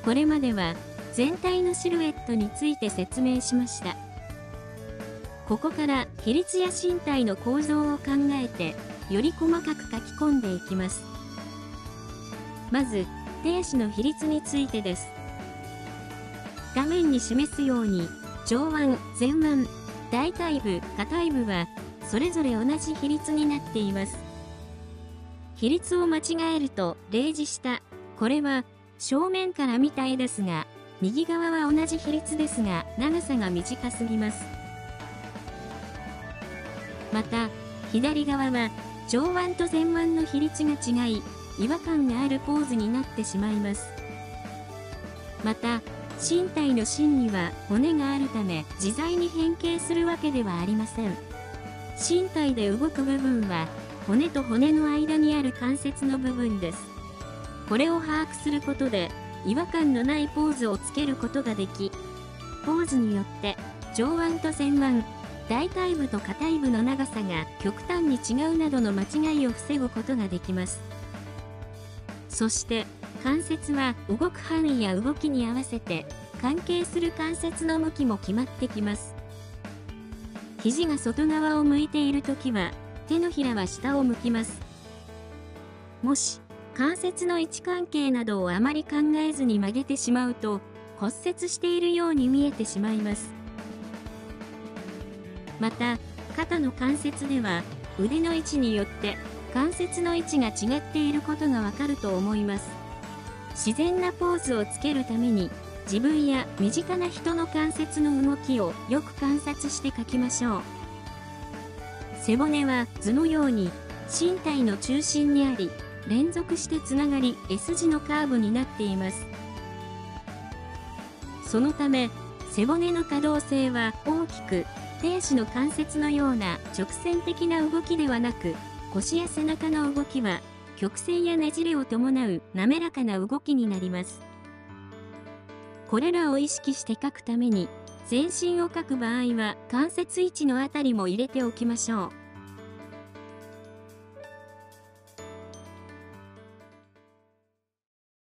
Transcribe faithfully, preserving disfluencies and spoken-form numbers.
これまでは全体のシルエットについて説明しました。ここから比率や身体の構造を考えて、より細かく書き込んでいきます。まず、手足の比率についてです。画面に示すように、上腕、前腕、大腿部、下腿部は、それぞれ同じ比率になっています。比率を間違えると、例示した。これは、正面から見た絵ですが、右側は同じ比率ですが、長さが短すぎます。また、左側は、上腕と前腕の比率が違い、違和感があるポーズになってしまいます。また、身体の芯には骨があるため、自在に変形するわけではありません。身体で動く部分は、骨と骨の間にある関節の部分です。これを把握することで、違和感のないポーズをつけることができ、ポーズによって、上腕と前腕、大腿部と下腿部の長さが極端に違うなどの間違いを防ぐことができます。そして、関節は動く範囲や動きに合わせて、関係する関節の向きも決まってきます。肘が外側を向いているときは、手のひらは下を向きます。もし、関節の位置関係などをあまり考えずに曲げてしまうと、骨折しているように見えてしまいます。また、肩の関節では、腕の位置によって関節の位置が違っていることがわかると思います。自然なポーズをつけるために、自分や身近な人の関節の動きをよく観察して描きましょう。背骨は図のように身体の中心にあり、連続してつながり S 字のカーブになっています。そのため、背骨の可動性は大きく、手足の関節のような直線的な動きではなく、腰や背中の動きは曲線やねじれを伴う滑らかな動きになります。これらを意識して描くために、全身を描く場合は関節位置のあたりも入れておきましょう。